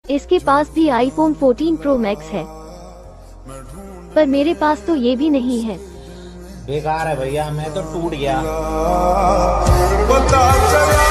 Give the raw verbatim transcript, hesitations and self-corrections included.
इसके पास भी iPhone fourteen pro max है, पर मेरे पास तो ये भी नहीं है। बेकार है भैया, मैं तो टूट गया।